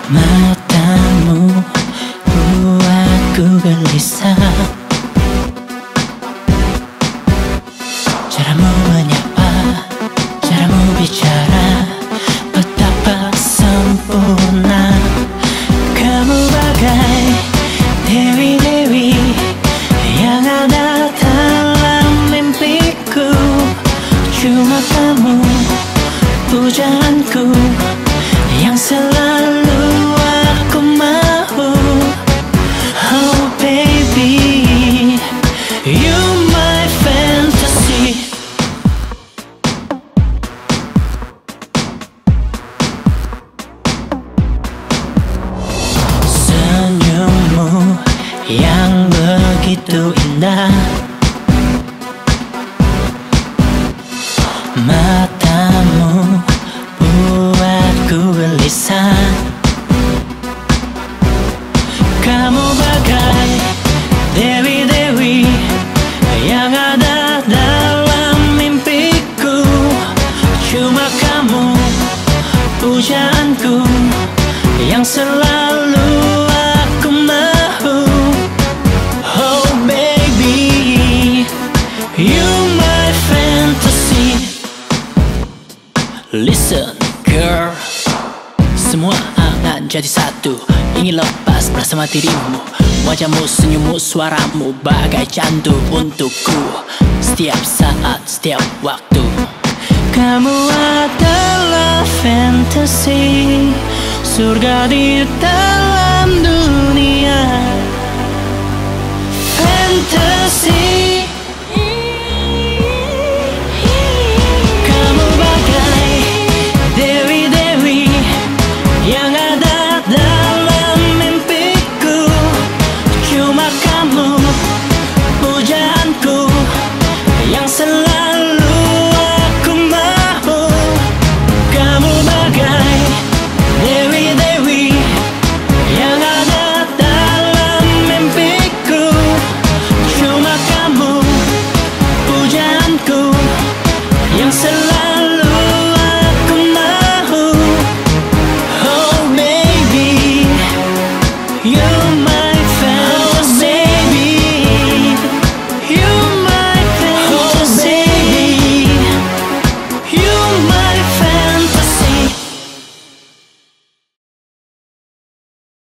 Matamu buatku gelisah, caramu menyapa, caramu bicara, betapa sempurna. Kamu bagai dewi-dewi yang ada dalam mimpiku. Cuma kamu pujaanku yang selalu aku mau. Oh baby, you my fantasy. Senyummu yang begitu indah, matamu buatku gelisah. Kamu bagai dewi-dewi yang ada dalam mimpiku. Cuma kamu pujaanku yang selalu aku mau. Oh baby, you my fantasy. Listen girl, semua akan jadi satu. Ingin lepas bersama dirimu. Wajahmu, senyummu, suaramu bagai candu untukku. Setiap saat, setiap waktu. Kamu adalah fantasi, surga di dalam dunia. Fantasi.